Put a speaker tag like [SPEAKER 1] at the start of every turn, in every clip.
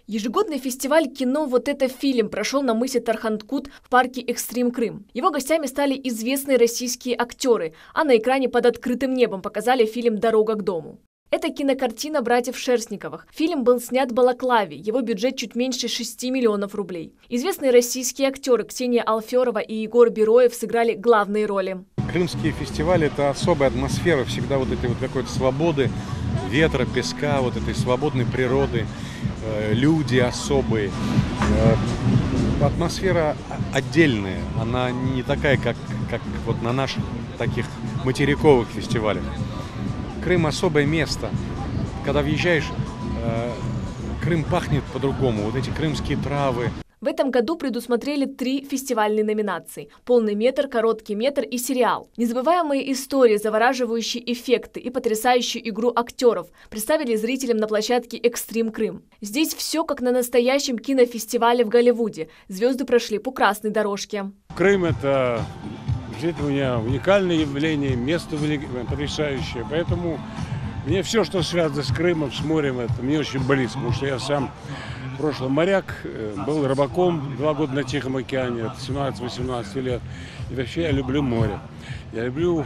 [SPEAKER 1] Ежегодный фестиваль кино «Вот это фильм» прошел на мысе Тарханкут в парке «Экстрим Крым». Его гостями стали известные российские актеры, а на экране под открытым небом показали фильм «Дорога к дому». Это кинокартина братьев Шерстниковых. Фильм был снят в Балаклаве, его бюджет чуть меньше 6 миллионов рублей. Известные российские актеры Ксения Алферова и Егор Бероев сыграли главные роли.
[SPEAKER 2] Крымские фестивали – это особая атмосфера, всегда вот этой вот какой-то свободы, ветра, песка, вот этой свободной природы, люди особые. Атмосфера отдельная, она не такая, как вот на наших таких материковых фестивалях. Крым – особое место. Когда въезжаешь, Крым пахнет по-другому, вот эти крымские травы.
[SPEAKER 1] В этом году предусмотрели 3 фестивальные номинации – полный метр, короткий метр и сериал. Незабываемые истории, завораживающие эффекты и потрясающую игру актеров представили зрителям на площадке «Экстрим Крым». Здесь все как на настоящем кинофестивале в Голливуде. Звезды прошли по красной дорожке.
[SPEAKER 3] Крым – это для меня уникальное явление, место потрясающее. Поэтому мне все, что связано с Крымом, с морем, это мне очень близко, потому что я сам в прошлом моряк, был рыбаком 2 года на Тихом океане, от 17-18 лет. И вообще я люблю море. Я люблю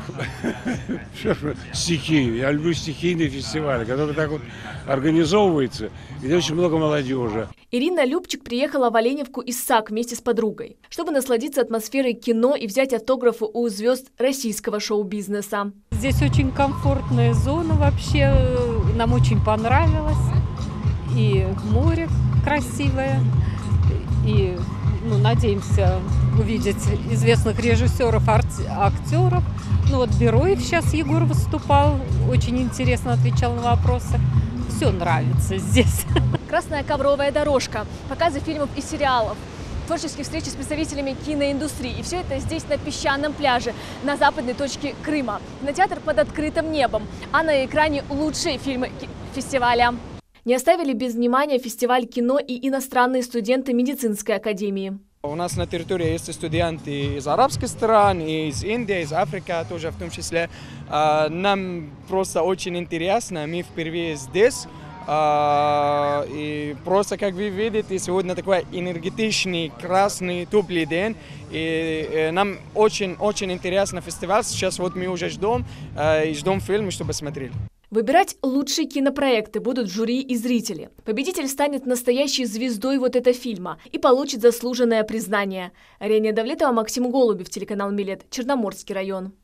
[SPEAKER 3] стихию, я люблю стихийные фестивали, которые так вот организовываются, где очень много молодежи.
[SPEAKER 1] Ирина Любчик приехала в Оленевку из САК вместе с подругой, чтобы насладиться атмосферой кино и взять автографы у звезд российского шоу-бизнеса.
[SPEAKER 4] Здесь очень комфортная зона вообще, нам очень понравилось. И море красивое, и надеемся увидеть известных режиссеров, актеров. Вот Бероев сейчас Егор выступал, очень интересно отвечал на вопросы. Все нравится здесь.
[SPEAKER 1] Красная ковровая дорожка, показы фильмов и сериалов, творческие встречи с представителями киноиндустрии. И все это здесь, на песчаном пляже, на западной точке Крыма. Кинотеатр под открытым небом, а на экране лучшие фильмы фестиваля. Не оставили без внимания фестиваль кино и иностранные студенты медицинской академии.
[SPEAKER 5] У нас на территории есть студенты из арабских стран, из Индии, из Африки тоже в том числе. Нам просто очень интересно, мы впервые здесь. И просто, как вы видите, сегодня такой энергетичный, красный, теплый день. И нам очень интересно фестиваль. Сейчас вот мы уже ждем фильмы, чтобы смотреть.
[SPEAKER 1] Выбирать лучшие кинопроекты будут жюри и зрители. Победитель станет настоящей звездой вот этого фильма и получит заслуженное признание. Рения Давлетова, Максим Голубев, телеканал Милет, Черноморский район.